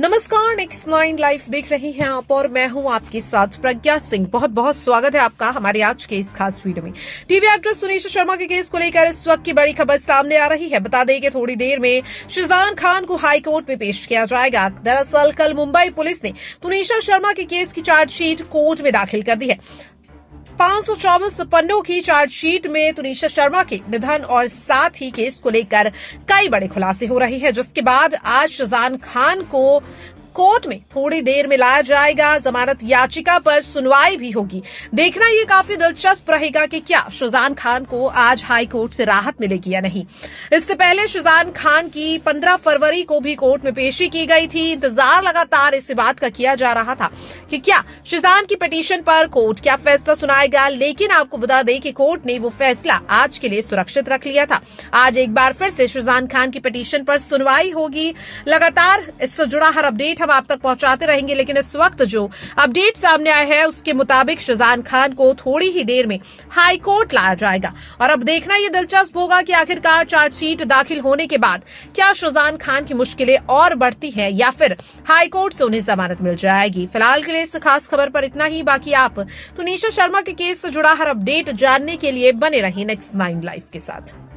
नमस्कार, next 9 live देख रही हैं आप और मैं हूं आपके साथ प्रज्ञा सिंह। बहुत बहुत स्वागत है आपका हमारे आज के इस खास वीडियो में। टीवी एक्ट्रेस तुनिशा शर्मा के केस को लेकर इस वक्त की बड़ी खबर सामने आ रही है। बता दें कि थोड़ी देर में शाहजहां खान को हाई कोर्ट में पेश किया जाएगा। दरअसल कल मुंबई पुलिस ने तुनिशा शर्मा के केस की चार्जशीट कोर्ट में दाखिल कर दी है। 524 पन्नों की चार्जशीट में तुनिशा शर्मा के निधन और साथ ही केस को लेकर कई बड़े खुलासे हो रहे हैं, जिसके बाद आज शाहजहां खान को कोर्ट में थोड़ी देर में लाया जाएगा। जमानत याचिका पर सुनवाई भी होगी। देखना ये काफी दिलचस्प रहेगा कि क्या शाहजहां खान को आज हाई कोर्ट से राहत मिलेगी या नहीं। इससे पहले शाहजहां खान की 15 फरवरी को भी कोर्ट में पेशी की गई थी। इंतजार लगातार इस बात का किया जा रहा था कि क्या शाहजहां की पिटीशन पर कोर्ट क्या फैसला सुनाएगा, लेकिन आपको बता दें कि कोर्ट ने वो फैसला आज के लिए सुरक्षित रख लिया था। आज एक बार फिर से शाहजहां खान की पिटीशन पर सुनवाई होगी। लगातार इससे जुड़ा हर अपडेट हम आप तक पहुंचाते रहेंगे, लेकिन इस वक्त जो अपडेट सामने आया है उसके मुताबिक शाहजहां खान को थोड़ी ही देर में हाई कोर्ट लाया जाएगा। और अब देखना यह दिलचस्प होगा कि आखिरकार चार्जशीट दाखिल होने के बाद क्या शाहजहां खान की मुश्किलें और बढ़ती हैं या फिर हाई कोर्ट से उन्हें जमानत मिल जाएगी। फिलहाल के लिए इस खास खबर पर इतना ही। बाकी आप तुनिशा शर्मा के केस से जुड़ा हर अपडेट जानने के लिए बने रहिए नेक्स्ट 9 लाइव के साथ।